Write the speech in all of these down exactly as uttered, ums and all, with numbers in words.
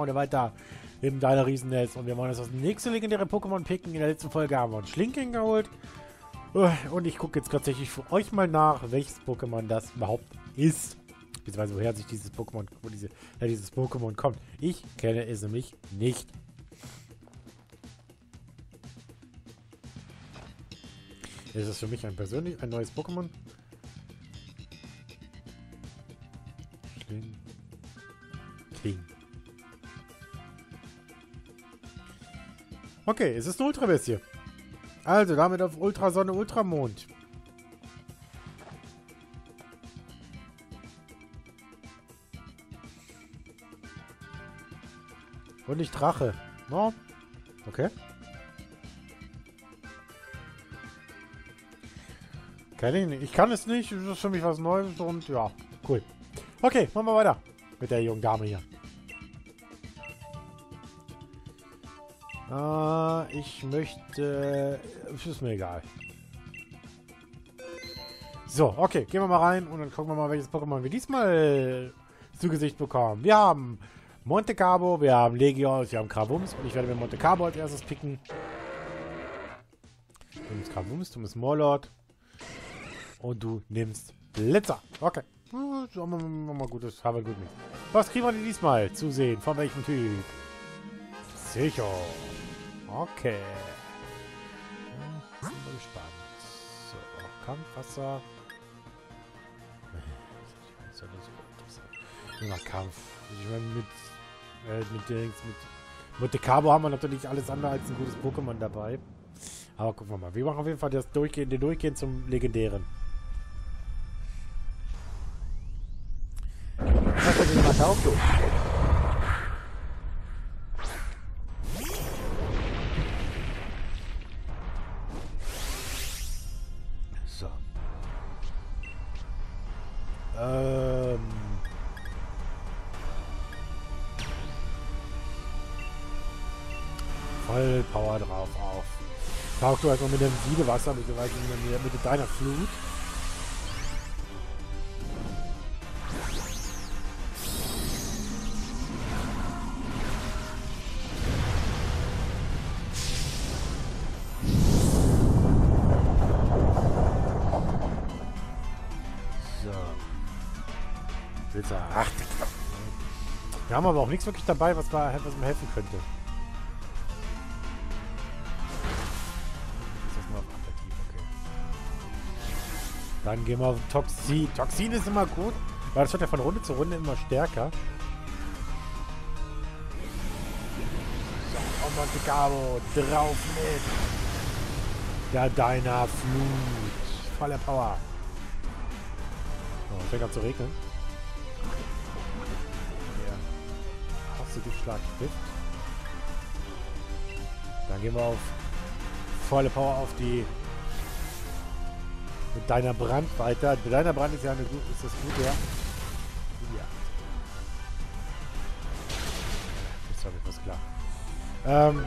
heute weiter im Deiner Riesennest. Und wir wollen uns das nächste legendäre Pokémon picken. In der letzten Folge haben wir uns Schlinking geholt. Und ich gucke jetzt tatsächlich für euch mal nach, welches Pokémon das überhaupt ist. Beziehungsweise woher sich dieses Pokémon, wo diese, ja, dieses Pokémon kommt. Ich kenne es nämlich nicht. Ist es für mich ein persönlich ein neues Pokémon? King. Okay, es ist eine Ultrabestie. Also, damit auf Ultrasonne, Ultramond. Und nicht Drache. No? Okay. Keine Ahnung. Ich kann es nicht. Das ist für mich was Neues und ja, cool. Okay, machen wir weiter mit der jungen Dame hier. Äh, ich möchte... Ist mir egal. So, okay. Gehen wir mal rein und dann gucken wir mal, welches Pokémon wir diesmal zu Gesicht bekommen. Wir haben Monte Carlo, wir haben Legios, wir haben Krawums und ich werde mir Monte Carlo als erstes picken. Du nimmst Krawums, du nimmst Morlord und du nimmst Blitzer. Okay. Schauen wir mal, gut, das haben wir gut mit. Was kriegen wir denn diesmal zu sehen? Von welchem Typ? Sicher. Okay. Hm, sind wir gespannt. So, Kampfwasser. Das ist ja nicht so interessant. Nur noch Kampf. Ich meine, mit, äh, mit Dings, mit Monte Carlo haben wir natürlich alles andere als ein gutes Pokémon dabei. Aber gucken wir mal. Wir machen auf jeden Fall das Durchgehen, den Durchgehen zum Legendären. Das ist mal drauf, du. So. Ähm. Voll Power drauf auf. Taucht du erstmal mit dem Siedewasser, beziehungsweise mit, mit deiner Flut. Ach, wir haben aber auch nichts wirklich dabei, was, war, was mir helfen könnte. Ist das mal auf attraktiv, okay. Dann gehen wir auf Toxin. Toxin ist immer gut, weil das wird ja von Runde zu Runde immer stärker. So, und Monte Carlo drauf mit der deiner Flut. Voller Power. So, fängt an zu regnen. Giftschlag trifft. Dann gehen wir auf volle Power auf die mit deiner Brand weiter. Mit deiner Brand ist ja eine gut, ist das gut, ja? Ja. Jetzt habe ich was klar. Ähm.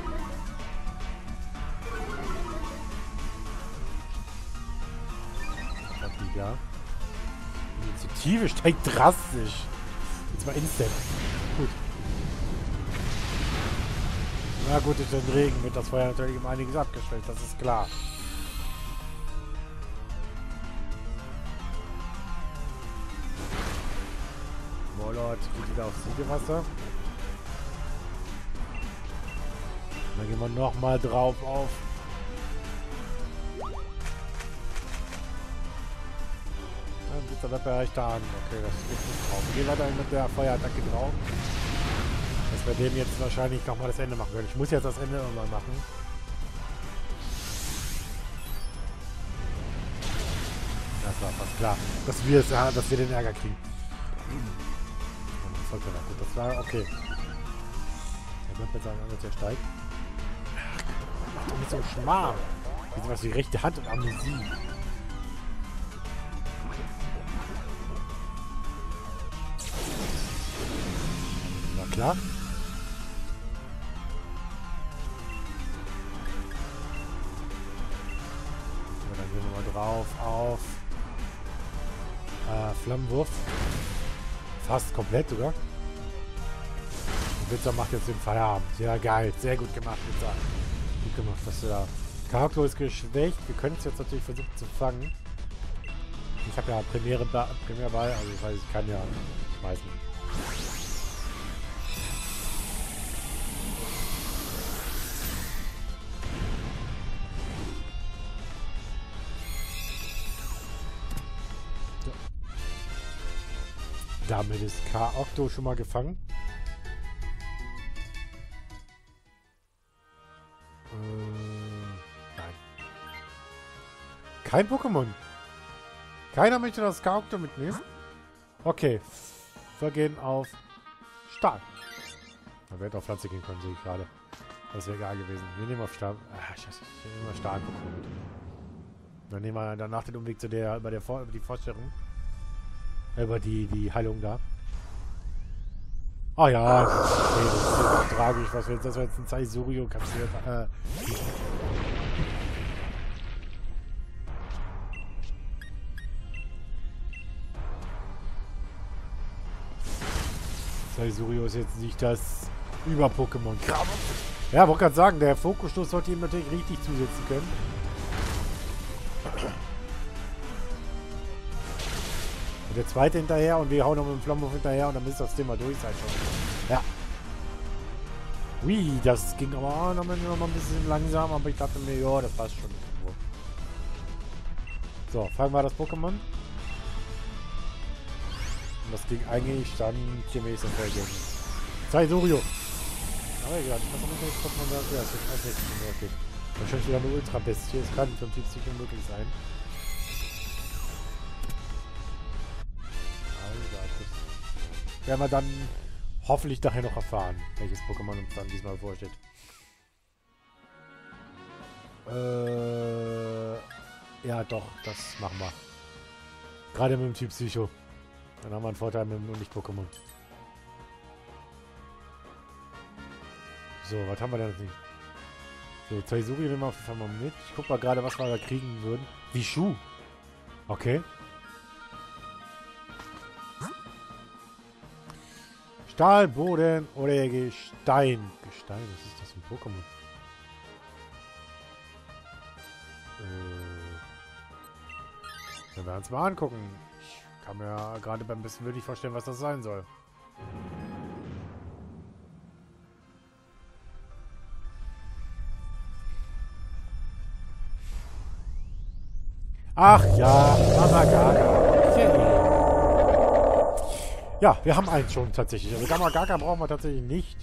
Wieder. Die Initiative steigt drastisch. Jetzt mal instant. Gut. Na gut, durch den Regen wird das Feuer natürlich um einiges abgestellt, das ist klar. Morlord geht wieder aufs Siedewasser. Dann gehen wir nochmal drauf auf. Dann wird der Webbereich da an. Okay, das geht nicht drauf. Wir gehen weiter mit der Feuerattacke drauf. Dass wir dem jetzt wahrscheinlich nochmal das Ende machen können. Ich muss jetzt das Ende nochmal machen. Das war fast klar, dass wir, es, dass wir den Ärger kriegen. Das sollte noch gut. Das war okay. Der wird jetzt sagen, der steigt. Mach doch nicht so einen Schmarrn. Wie was die rechte Hand und Amnesie. Na klar. Drauf auf äh, Flammenwurf. Fast komplett sogar. Pizza macht jetzt den Feierabend. Sehr geil. Sehr gut gemacht, Pizza. Gut gemacht, dass du da... Charakter ist geschwächt. Wir können es jetzt natürlich versuchen zu fangen. Ich habe ja Premiere Premiere Ball, also das heißt, ich kann ja schmeißen. So. Damit ist K-Octo schon mal gefangen. Kein Pokémon. Keiner möchte das Charakter mitnehmen. Okay. Wir gehen auf Stahl. Da wäre auf Pflanze gehen können, sehe ich gerade. Das wäre egal gewesen. Wir nehmen auf Stahl. Ah, scheiße. Ich nehme mal Stahl-Pokémon mit. Dann nehmen wir danach den Umweg zu der, über, der Vor über die Vorstellung. Über die, die Heilung da. Ah ja. Okay, das ist jetzt tragisch. Was wir jetzt? Das war jetzt ein Saisurio kapselt. Äh. Saisurio ist jetzt nicht das Über-Pokémon. Ja, wollte gerade sagen, der Fokusstoß sollte ihm natürlich richtig zusetzen können. Und der zweite hinterher und wir hauen noch mit dem Flammenwurf hinterher und dann müsste das Thema durch sein schon. Ja. Ui, das ging aber auch noch mal ein bisschen langsam, aber ich dachte mir, ja, das passt schon. So, fangen wir das Pokémon. Das ging eigentlich dann gemäß dem Vergehen. Saisurio! Aber egal, was haben wir jetzt kommt man da? Ja, das ist als nächstes okay. Wahrscheinlich wieder eine Ultra-Bestie. Es kann fünfundsiebzig unmöglich sein. Also, werden wir dann hoffentlich daher noch erfahren, welches Pokémon uns dann diesmal vorsteht. Äh. Ja, doch, das machen wir. Gerade mit dem Typ Psycho. Dann haben wir einen Vorteil mit dem Nicht-Pokémon. So, was haben wir denn jetzt nicht? So, Saisurio nehmen wir auf jeden Fall mal mit. Ich guck mal gerade, was wir da kriegen würden. Wie Schuh. Okay. Stahl, Boden oder Gestein. Gestein, was ist das für ein Pokémon? Äh. Wenn wir uns mal angucken. Ich kann mir ja gerade beim bisschen wirklich vorstellen, was das sein soll. Ach ja, Gamagaga. Ja, wir haben eins schon tatsächlich. Also Gamagaga brauchen wir tatsächlich nicht.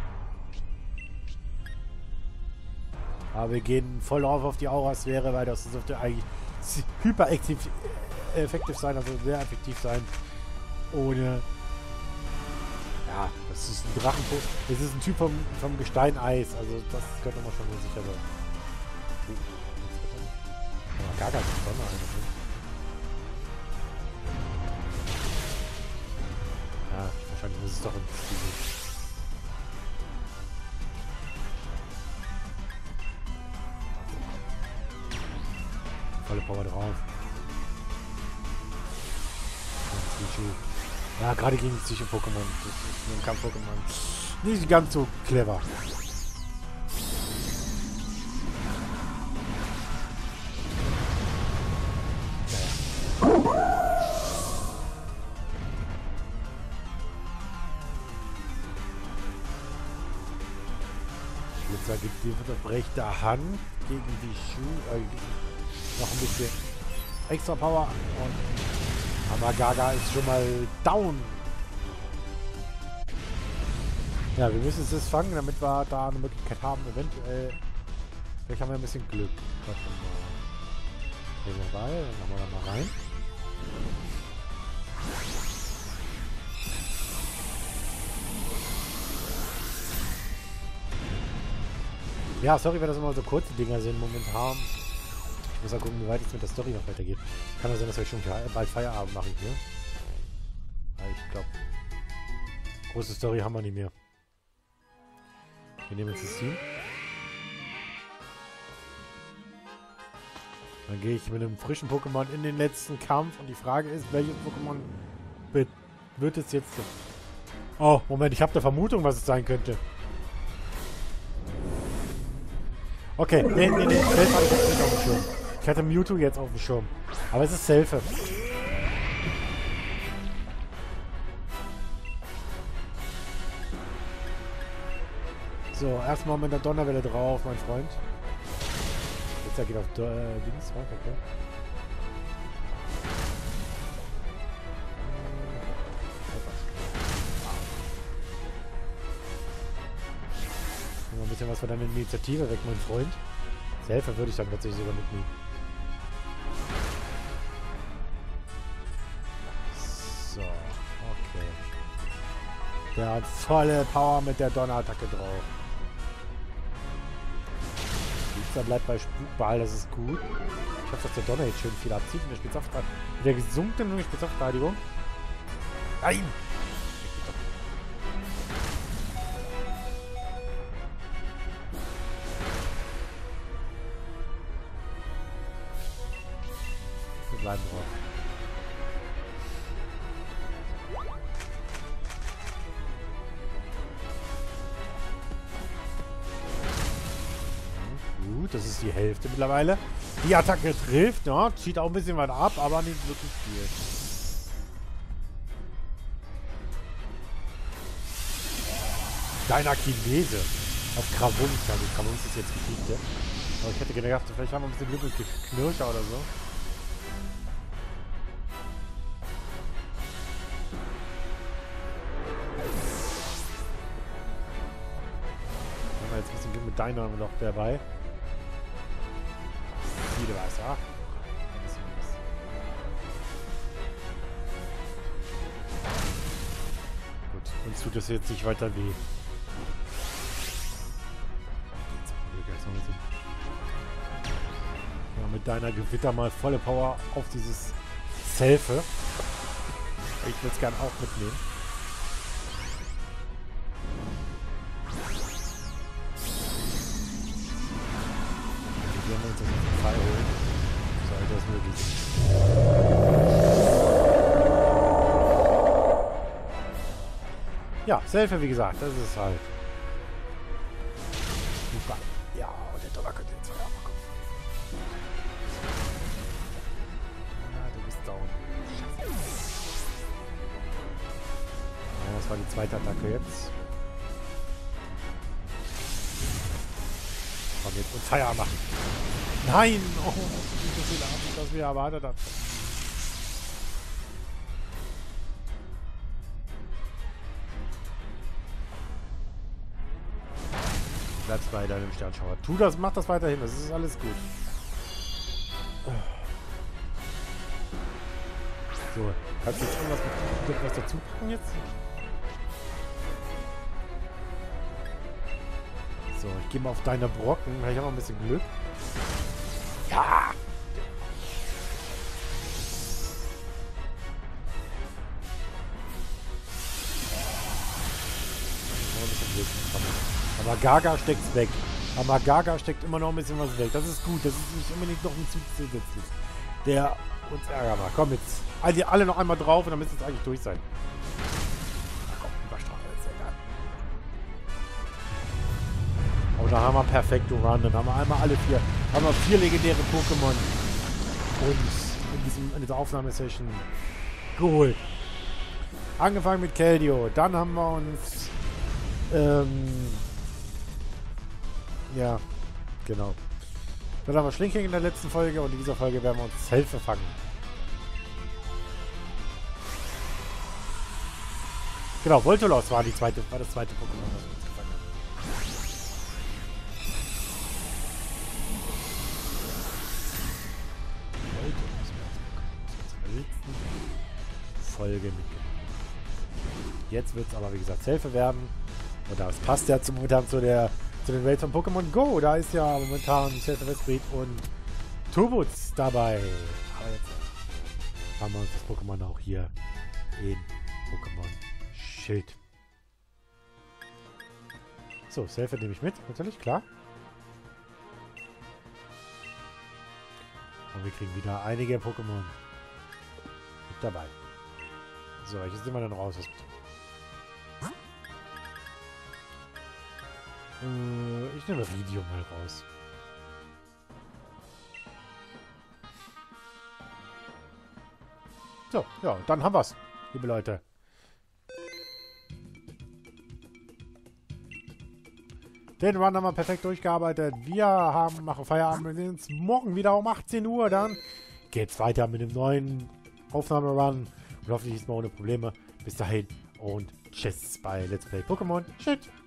Aber wir gehen voll auf auf die Aura-Sphäre, weil das dürfte eigentlich hyperaktiv effektiv sein, also sehr effektiv sein. Ohne... Ja, das ist ein Drachenpo. Das ist ein Typ vom, vom Gestein-Eis. Also das könnte man schon so sicher sein. Oh, Gaga ist Sonne eigentlich. Ja, wahrscheinlich muss es doch in diese... Volle Power drauf. Ja, gerade gegen Psycho-Pokémon. Das ist ein Kampf-Pokémon. Nicht ganz so clever. Jetzt gibt die auf rechter Hand gegen die Schuhe. Äh, noch ein bisschen extra Power und Gamagaga ist schon mal down. Ja, wir müssen es jetzt fangen, damit wir da eine Möglichkeit haben. Eventuell. Vielleicht haben wir ein bisschen Glück. Warte mal. Gehen wir bei, dann machen wir da mal rein. Ja, sorry, wenn das immer so kurze Dinger sind momentan. Ich muss mal gucken, wie weit es mit der Story noch weitergeht. Kann ja sein, dass wir schon bald Feierabend machen hier. Aber ich glaube, große Story haben wir nicht mehr. Wir nehmen jetzt das Team. Dann gehe ich mit einem frischen Pokémon in den letzten Kampf. Und die Frage ist, welches Pokémon wird es jetzt Oh, Moment, ich habe eine Vermutung, was es sein könnte. Okay, nee, nee, nee, Selfie hatte ich jetzt nicht auf dem Schirm. Ich hatte Mewtwo jetzt auf dem Schirm. Aber es ist Selfie. So, erstmal mit der Donnerwelle drauf, mein Freund. Jetzt er geht auf Do äh, Dings, okay. Noch ein bisschen was von deiner Initiative weg, mein Freund. Selber würde ich dann tatsächlich sogar mitnehmen. So, okay. Der hat volle Power mit der Donnerattacke drauf. Da bleibt bei Spukball, das ist gut. Ich hoffe, dass der Donner jetzt schön viel abzieht. Mit der Spezialverteidigung. Mit der gesunkenen Spezialverteidigung. Nein! Wir bleiben drauf. Gut, das ist die Hälfte mittlerweile. Die Attacke trifft, ja, zieht auch ein bisschen was ab, aber nicht wirklich viel. Deiner Chinese. Auf Krawunz, also Krawunz ist jetzt Geschichte. Aber ich hätte gedacht, vielleicht haben wir ein bisschen Glück mit Knirscher oder so. Haben wir jetzt ein bisschen Glück mit deiner noch dabei. Wieder was, ja. Gut, uns tut das jetzt nicht weiter weh. Ja, mit deiner Gewitter mal volle Power auf dieses Selfe. Ich will es gern auch mitnehmen. Wir werden uns das auf den Fall holen. Sollte das möglich sein. Ja, Selfe, wie gesagt, das ist halt. Super. Ja, und der Donner könnte jetzt wieder abkommen. Ja, du bist down. Scheiße. Ja, das war die zweite Attacke jetzt. Komm, jetzt und Feier machen. Nein! Oh, nicht so viel Arbeit, als wir erwartet haben. Du bleibst bei deinem Sternschauer. Tu das, mach das weiterhin, das ist alles gut. So, kannst du jetzt irgendwas mit etwas dazu packen jetzt? So, ich gehe mal auf deine Brocken. Ich habe noch ein bisschen Glück. Ja! Noch ein bisschen Glück. Aber Gaga steckt's weg. Aber Gaga steckt immer noch ein bisschen was weg. Das ist gut. Das ist nicht unbedingt noch ein Zug zusätzlich, der uns Ärger macht. Komm jetzt. Also alle noch einmal drauf und dann müsste es eigentlich durch sein. Ach komm, Überstrafe ist egal. Und dann haben wir perfekto Run. Dann haben wir einmal alle vier. Haben wir vier legendäre Pokémon uns in, diesem, in dieser Aufnahmesession geholt. Angefangen mit Keldeo. Dann haben wir uns ähm, ja, genau. Dann haben wir Schlinking in der letzten Folge und in dieser Folge werden wir uns Selfe fangen. Genau, Voltolos war, die zweite, war das zweite Pokémon, das wir uns gefangen haben. Voltolos war das letzten Folge mitgenommen. Jetzt wird es aber, wie gesagt, Selfe werden. Und das passt ja zum, momentan zu der zu den Rates von Pokémon Go. Da ist ja momentan Selfe Westbreed und Turbuz dabei. Aber jetzt haben wir uns das Pokémon auch hier in Pokémon Schild. So, Selfe nehme ich mit, natürlich, klar. Und wir kriegen wieder einige Pokémon mit dabei. So, welches sind wir denn raus? Was Äh, ich nehme Video mal raus. So, ja, dann haben wir's, liebe Leute. Den Run haben wir perfekt durchgearbeitet. Wir haben machen Feierabend. Wir sehen uns morgen wieder um achtzehn Uhr. Dann geht's weiter mit dem neuen Aufnahmerun. Und hoffentlich ist mal ohne Probleme. Bis dahin und tschüss bei Let's Play Pokémon. Tschüss.